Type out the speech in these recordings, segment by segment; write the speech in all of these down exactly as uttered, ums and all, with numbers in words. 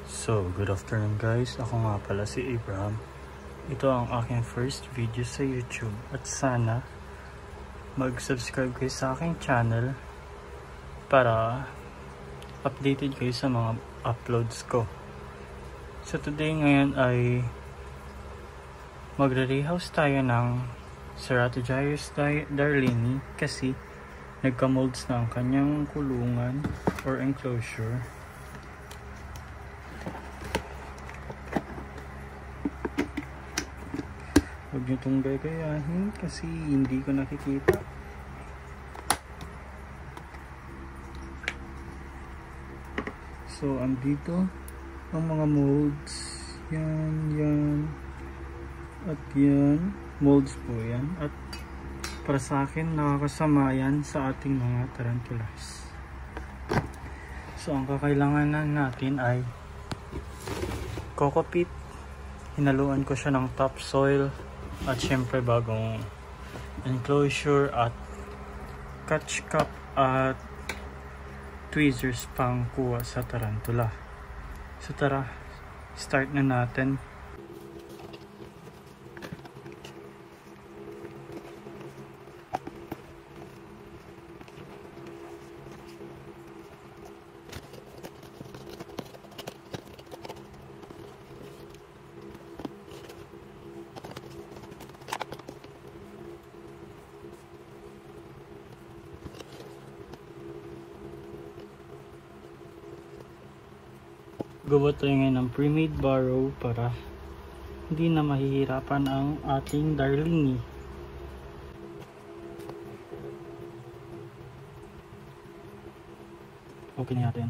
So, good afternoon guys. Ako nga pala si Abraham. Ito ang aking first video sa YouTube at sana mag-subscribe kayo sa aking channel para updated kayo sa mga uploads ko. So today ngayon ay magre-rehouse tayo ng Ceratogyrus darlingii kasi nagka-molds na ang kanyang kulungan or enclosure. Huwag nyo itong gagayahin kasi hindi ko nakikita. So, andito ang mga molds. Yan, yan. At yan. Molds po yan. At para sa akin, nakakasama yan sa ating mga tarantulas. So, ang kakailanganan natin ay coco peat. Hinaluan ko siya ng topsoil. At syempre bagong enclosure at catch cup at tweezers pang kuha sa tarantula. So tara, start na natin. Gawa tayo ngayon ng pre-made barrow para hindi na mahihirapan ang ating darlingii. Okay na natin.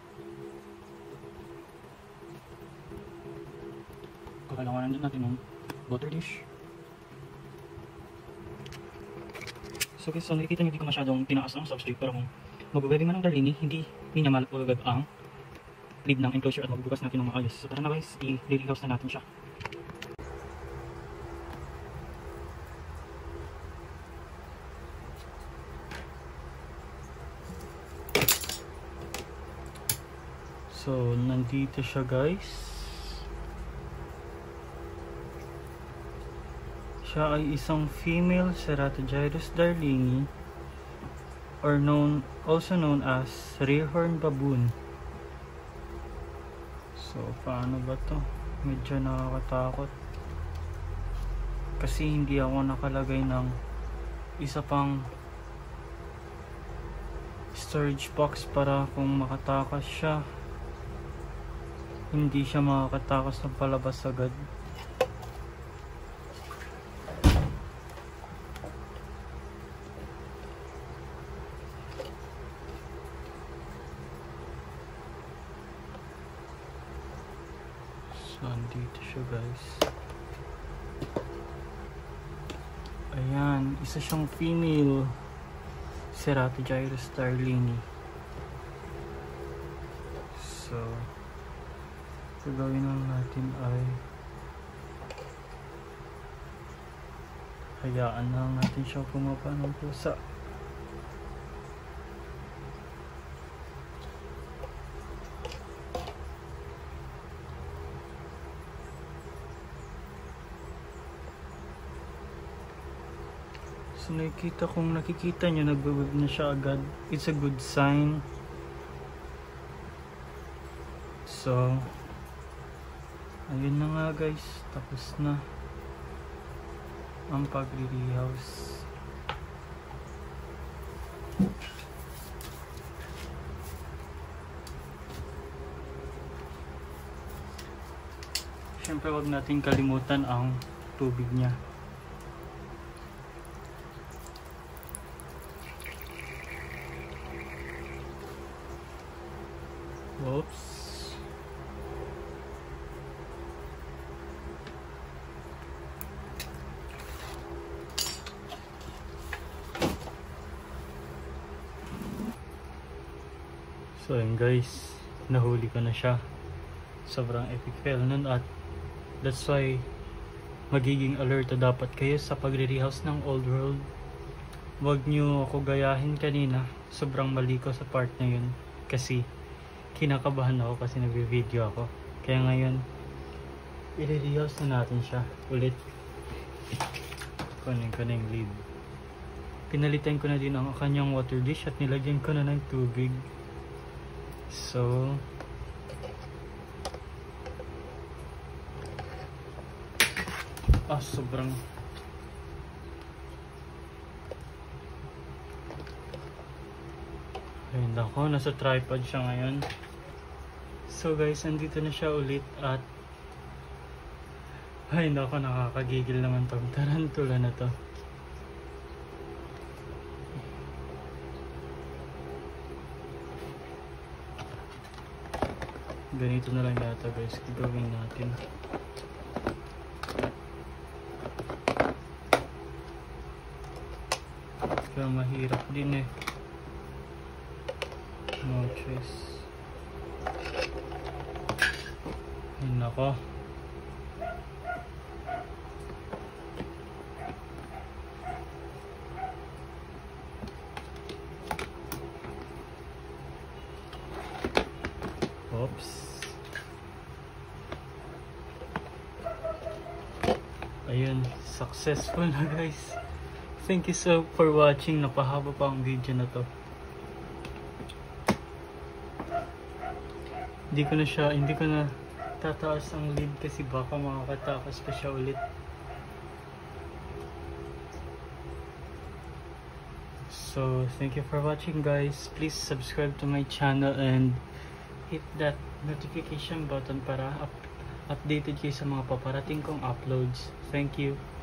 Kakailanganan din natin ng water dish. So guys, so nakikita nyo hindi ko masyadong tinaas ang substrate para kung mag-webbing man ang darlingii, hindi, hindi niya malagag ang lid ng enclosure at magbubukas natin ng maayos. So tara na guys, i-rehouse na natin siya. So nandito siya guys. Siya ay isang female Ceratogyrus darlingii or known also known as rearhorn baboon. So, paano ba to? Medyo nakakatakot. Kasi hindi ako nakalagay ng isa pang storage box para kung makatakas siya, hindi siya makakatakas ng palabas agad. So, andito siya guys. Ayan, isa siyang female Ceratogyrus darlingii. So, gagawin lang natin ay hayaan lang natin siya pumapa ng pusa. So nakikita kung nakikita nyo nagbe-web na siya agad, it's a good sign. So ayun na nga guys, tapos na ang pagre-rehouse. Siyempre wag natin kalimutan ang tubig niya. Oops. So yun guys, nahuli ko na siya. Sobrang epic fail nun at that's why magiging alert na dapat kayo sa pagre-rehouse ng old world. Huwag nyo ako gayahin kanina, sobrang mali ko sa part na yun kasi kinakabahan ako kasi nagvi-video ako. Kaya ngayon, i-rehouse na natin siya ulit. Kunin ko na yung lid. Pinalitan ko na din ang kanyang water dish at nilagyan ko na ng tubig. So, ah, sobrang ayun ako, nasa tripod siya ngayon. So guys, andito na siya ulit at ay nako, nakakagigil naman tong tarantula na to. Ganito na lang yata guys, gagawin natin. Kaya mahirap din eh. No choice. Ay nako. Oops. Ayun, successful na guys. Thank you so for watching. Napahaba pa ang video na to. Hindi ko na siya, hindi ko na tataas ang lid kasi baka makakatakas pa siya ulit. So, thank you for watching guys. Please subscribe to my channel and hit that notification button para up updated kayo sa mga paparating kong uploads. Thank you.